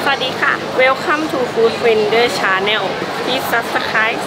วัสดีค่ะ Welcome to Food Finder Channel Please subscribe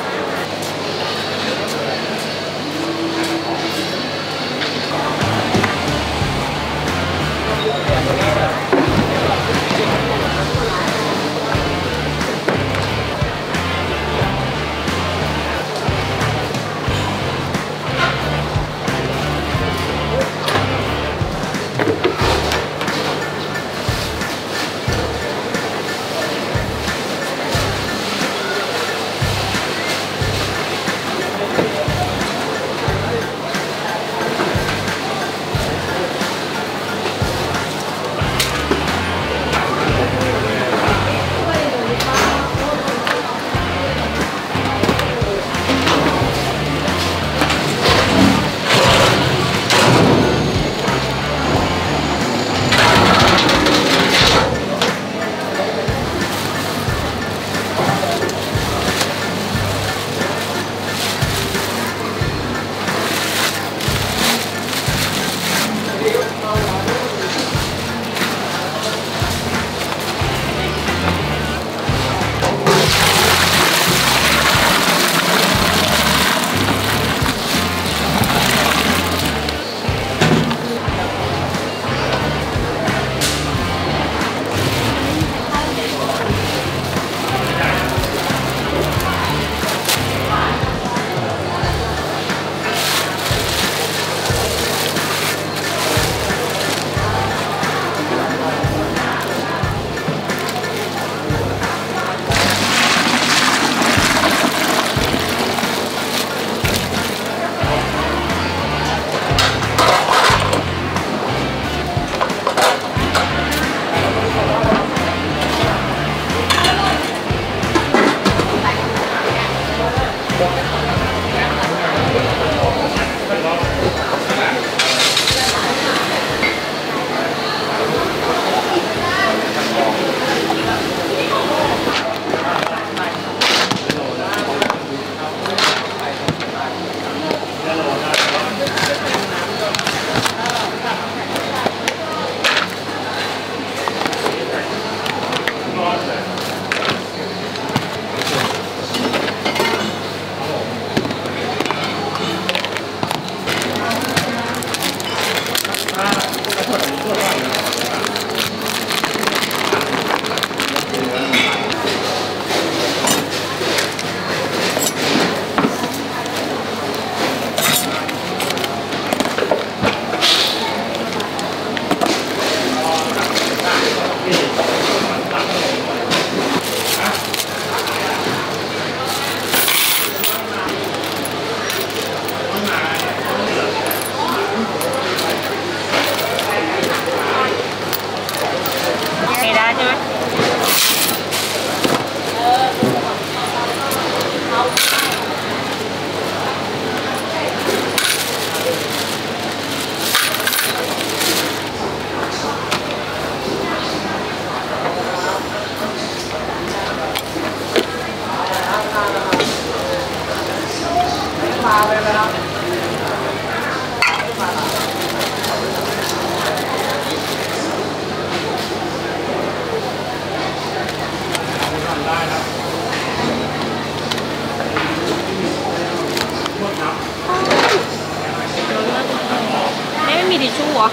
ไม่มีทิชชู่เหรอ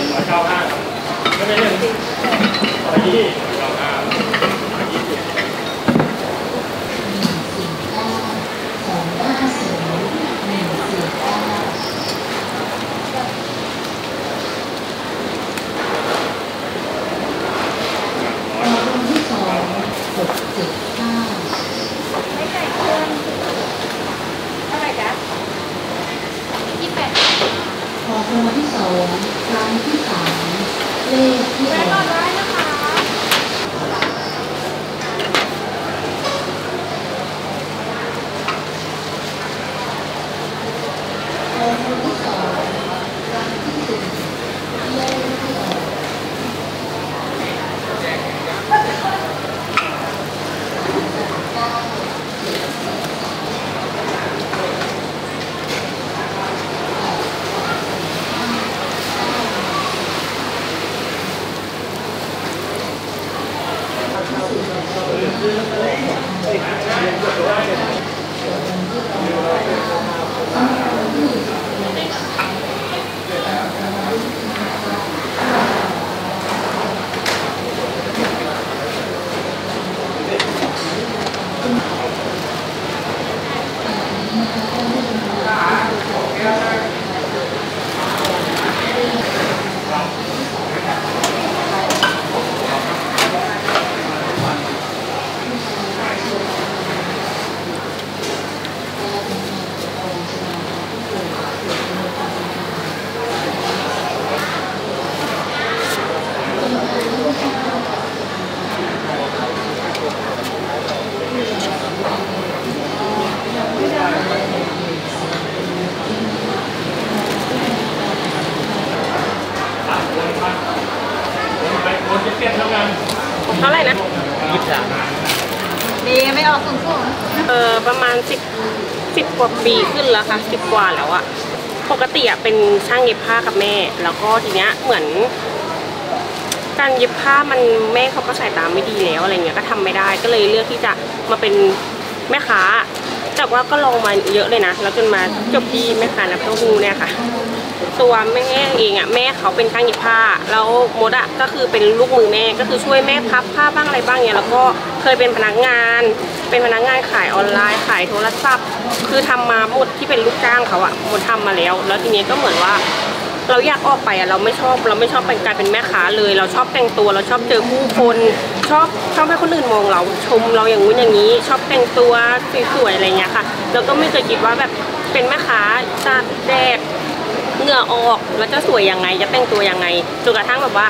195ไม่เป็นขอรางวัลที่2ครั้งที่3เลขที่ออกได้นะคะรางวัลที่2ครั้งที่4เลขที่ออกเท่าไหร่นะดีไม่ออกสูงประมาณ10 กว่าปีขึ้นแล้วค่ะ10 กว่าแล้วอะปกติอะเป็นช่างเย็บผ้ากับแม่แล้วก็ทีเนี้ยเหมือนการเย็บผ้ามันแม่เขาก็สายตาไม่ดีแล้วอะไรเงี้ยก็ทำไม่ได้ก็เลยเลือกที่จะมาเป็นแม่ค้าแต่ว่าก็ลองมาเยอะเลยนะแล้วจนมาจบที่แม่ค้าน้ำเต้าหู้เนี่ยค่ะตัวแม่เองอ่ะแม่เขาเป็นช่างเย็บผ้าแล้วมดอ่ะก็คือเป็นลูกมือแม่ก็คือช่วยแม่พับผ้าบ้างอะไรบ้างเนี่ยแล้วก็เคยเป็นพนักงานขายออนไลน์ขายโทรศัพท์คือทำมาหมดที่เป็นลูกจ้างเขาอ่ะหมดทำมาแล้วทีนี้ก็เหมือนว่าเราอยากออกไปอ่ะเราไม่ชอบเป็นการเป็นแม่ค้าเลยเราชอบแต่งตัวเราชอบเจอผู้คนชอบให้คนอื่นมองเราชมเราอย่างงู้นอย่างนี้ชอบแต่งตัวสวยๆอะไรเงี้ยค่ะแล้วก็ไม่เคยคิดว่าแบบเป็นแม่ค้าตากแดดเหงื่อออกแล้วจะสวยยังไงจะแต่งตัวยังไงจนกระทั่งแบบว่า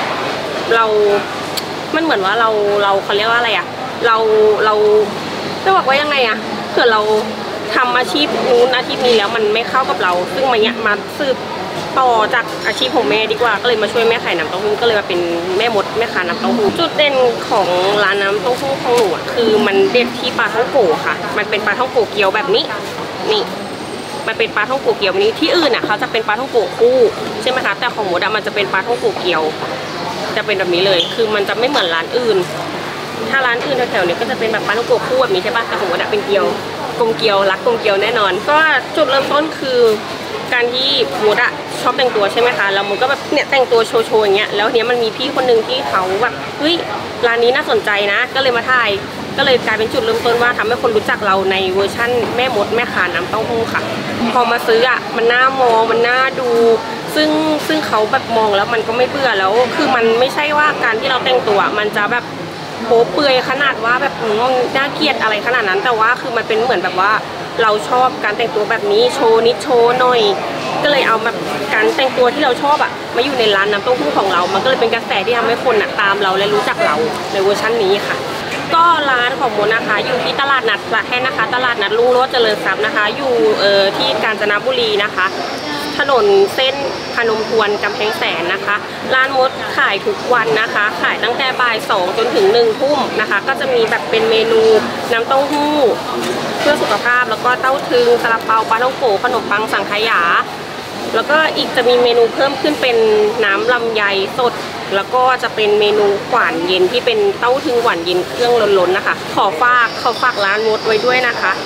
มันเหมือนว่าเราเขาเรียกว่าอะไรอ่ะเราจะบอกว่ายังไงอ่ะเผื่อเราทำอาชีพนู้นอาชีพนี้แล้วมันไม่เข้ากับเราซึ่งมาสืบต่อจากอาชีพของแม่ดีกว่าก็เลยมาช่วยแม่ขายน้ำเต้าหู้ก็เลยมาเป็นแม่มดแม่ค้าน้ำเต้าหู้จุดเด่นของร้านน้ำเต้าหู้ของหนูคือมันเด็ดที่ปลาท่องโกค่ะมันเป็นปลาท่องโกเกี๊ยวแบบนี้นี่มันเป็นปลาท่องโกเกี๊ยวแบบนี้ที่อื่นอ่ะเขาจะเป็นปลาท่องโกคู่ใช่ไหมคะแต่ของหมดมันจะเป็นปลาท่องโกเกี๊ยวจะเป็นแบบนี้เลยคือมันจะไม่เหมือนร้านอื่นถ้าร้านอื่นแถวๆนี้ก็จะเป็นแบบปลาท่องโกคู่แบบนี้ใช่ป่ะแต่ของหมดเป็นเกี๊ยวกลมเกี๊ยวรักกลมเกี๊ยวแน่นอนก็จุดเริ่มต้นคือการที่มดชอบแต่งตัวใช่ไหมคะแล้วมดก็แบบเนี่ยแต่งตัวโชว์อย่างเงี้ยแล้วเนี้ยมันมีพี่คนหนึ่งที่เขาแบบเฮ้ยร้านนี้น่าสนใจนะก็เลยมาถ่ายก็เลยกลายเป็นจุดเริ่มต้นว่าทำให้คนรู้จักเราในเวอร์ชั่นแม่มดแม่ค้าน้ำเต้าหู้ค่ะพอมาซื้อมันน่ามองมันน่าดูซึ่งเขาแบบมองแล้วมันก็ไม่เบื่อแล้วคือมันไม่ใช่ว่าการที่เราแต่งตัวมันจะแบบโป๊เปลือยขนาดว่าแบบน่าเกลียดอะไรขนาดนั้นแต่ว่าคือมันเป็นเหมือนแบบว่าเราชอบการแต่งตัวแบบนี้โชว์นิดโชว์หน่อยก็เลยเอาแบบการแต่งตัวที่เราชอบมาอยู่ในร้านน้ำเต้าหู้ของเรามันก็เลยเป็นกระแสที่ทำให้คนตามเราและรู้จักเราในเวอร์ชันนี้ค่ะก็ร้านของมดนะคะอยู่ที่ตลาดนัดพระแท่นนะคะตลาดนัดลุงโรจน์เจริญทรัพย์นะคะอยู่ที่กาญจนบุรีนะคะถนนเส้นพนมทวนกำแพงแสนนะคะร้านมดขายทุกวันนะคะขายตั้งแต่บ่าย2จนถึง1 ทุ่มนะคะก็จะมีแบบเป็นเมนูน้ำเต้าหู้เพื่อสุขภาพแล้วก็เต้าถึงซาลาเปาปลาท่องโกขนมปังสังขยาแล้วก็อีกจะมีเมนูเพิ่มขึ้นเป็นน้ำลำไยสดแล้วก็จะเป็นเมนูหวานเย็นที่เป็นเต้าถึงหวานเย็นเครื่องล้นๆนะคะขอฝากร้านมดไว้ด้วยนะคะ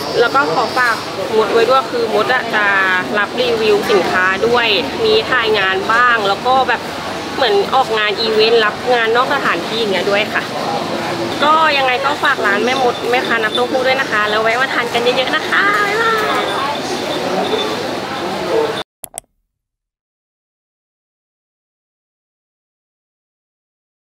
แล้วก็ขอฝากมดไว้ด้วยคือมดอะจะรับรีวิวสินค้าด้วยมีถ่ายงานบ้างแล้วก็แบบเหมือนออกงานอีเวนต์รับงานนอกสถานที่อย่างเงี้ยด้วยค่ะก็ยังไงก็ฝากร้านแม่มดแม่ค้าน้ำเต้าหู้ด้วยนะคะแล้วแวะมาทานกันเยอะๆนะคะบ๊ายบาย